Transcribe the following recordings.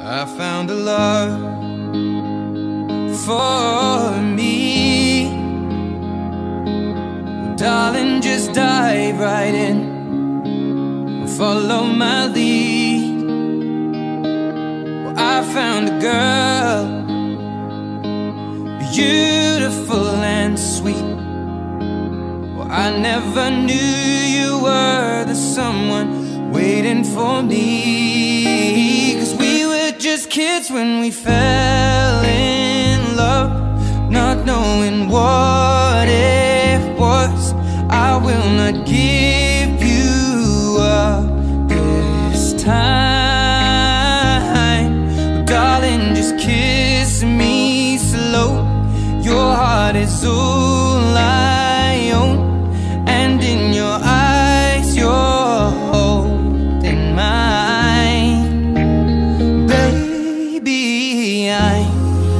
I found a love for me. Well, darling, just dive right in, follow my lead. Well, I found a girl, beautiful and sweet. Well, I never knew you were the someone waiting for me. 'Cause we were just kids when we fell in love, not knowing what it was. I will not give you up this time. But darling, just kiss me slow. Your heart is all I own, and in your eyes you're holding mine. Baby, I'm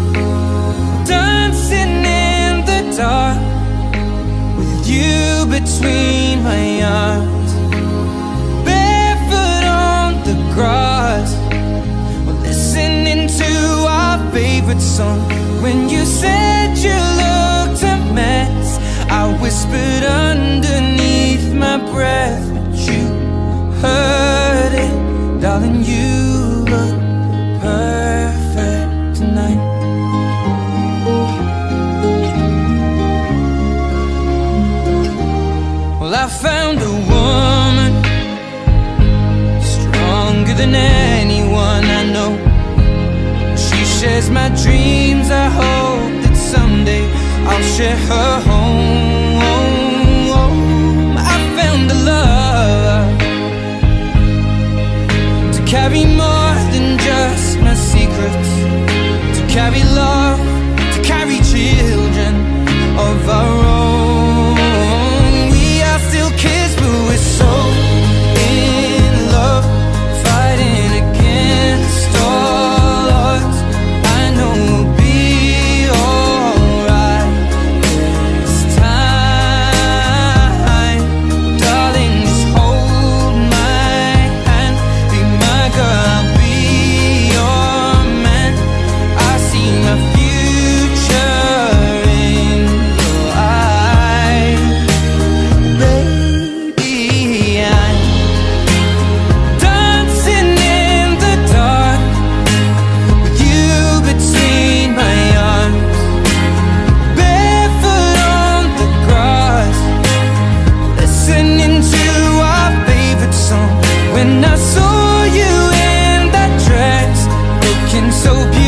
dancing in the dark with you between my arms, barefoot on the grass. We're listening to our favorite song. When you said you looked a mess, I whispered underneath my breath, but you heard it. Darling, you look perfect tonight. Well, I found a woman stronger than anyone I know. She shares my dreams. I hope that someday I'll share her home. I found a love to carry more than just my secrets, to carry love, to carry children of our own. We are still kids, but we're so in love, fighting against all odds. I know we'll be alright this time. Darling, just hold my hand, be my girl, I'll be your man. I see my future in your eyes. Baby, I'm dancing in the dark with you between my arms, barefoot on the grass, listening to our favorite song. When I saw you in that dress, looking so beautiful,